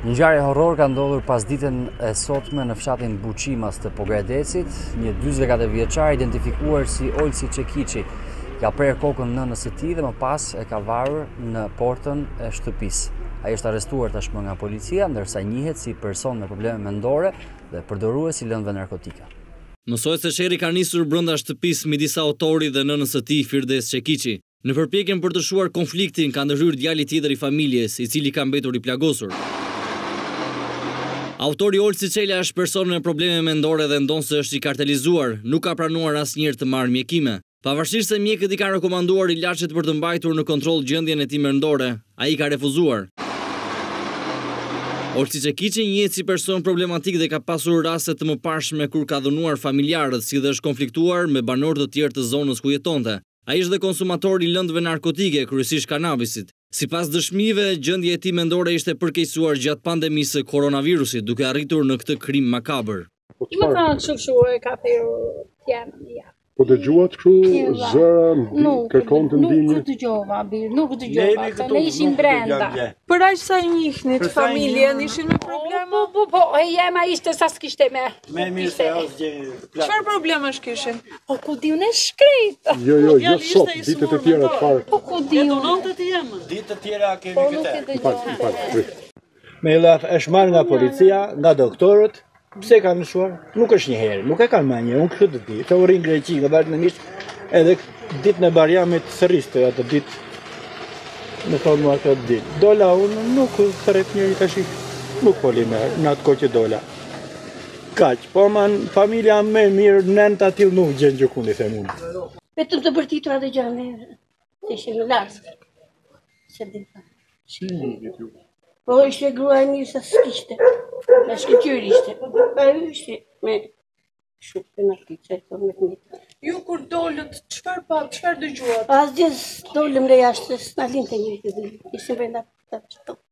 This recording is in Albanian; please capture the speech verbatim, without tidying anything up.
Ngjarje horror ka ndodhur pas ditën e sotme në fshatin Buçimas të Pogradecit. Një dyzet e katër vjeçar identifikuar si Olsi Çekiçi ka prerë kokën nënës së tij dhe më pas e ka varur në portën e shtëpisë. Ai është arrestuar tashmë nga policia, ndërsa njihet si person me probleme mendore dhe përdorues i lëndëve narkotike. Mësohet se sherri ka nisur brenda shtëpisë midis autorit dhe nënës së tij Firdes Çekiçi. Në përpjekjen për të shuar konfliktin ka ndërhyrë djali tjetër i familjes, i cili ka mbetur i plagosur. Autori Olsi Çela është person me probleme mendore dhe ndonë se është i kartelizuar, nuk ka pranuar asnjëherë të marrë mjekime. Pavarësisht se mjekët i kanë rekomanduar ilaçet për të mbajtur në kontroll gjendjen e tij mendore, ai ka refuzuar. Olsi Çekiçi njihet si person problematik dhe ka pasur raste të mëparshme kur ka dhunuar familjarët, si dhe është konfliktuar me banorë të tjerë të zonës ku jetonte. Ai është dhe konsumator i lëndëve narkotike, kryesisht kanabisit. Sipas dëshmive, gjendja e tij mendore ishte përkeqësuar gjatë pandemisë së koronavirusit, duke arritur në këtë krim makabër. Më kanë kështu kështu e ka thirrur tjenë ja. Po dëgjuat kështu zëra, kërkon të ndihmë? Nuk dëgjova, bir, nuk dëgjova. Ne ishim brenda. Për aq sa i njihnit familjen, ishin me probleme? Po, po, po, e jema ishte sa s'kishte me. Me mirë se asgjë. Çfarë problemesh kishin? Po ku diun e shkret. Jo, jo, jo sot, ditët e tjera të parë. Po ku diun. Donante të jemë. Ditë të tjera kemi Po nuk e këtë. dëgjova. Me laf është marrë nga policia, nga doktorët. Pse kanë lëshuar? Nuk është një herë, nuk e kanë më një, unë këtë të di. Të urin Greqi, nga vazhdimisht, edhe ditën e Bariamit thëriste atë ditë. Më thonë mua këtë ditë. Dola unë nuk thërret njëri tash. Nuk foli me herë, në atë kohë që dola. Kaq, po man familja më e mirë, nënt aty nuk gjen gjukundi them unë. Vetëm të bërtitur atë gjë ne. Ishin në lartë. Se di. Si një ju? Po ishte grua e mirë sa s'kishte. Me shkëtyr ishte. Ajo ishte me shumë narkotikë, po me fëmijë. Ju kur dolët, çfarë pa, çfarë dëgjuat? Asgjë dolëm re jashtë, s'na linte njëri të dy. Ishim brenda të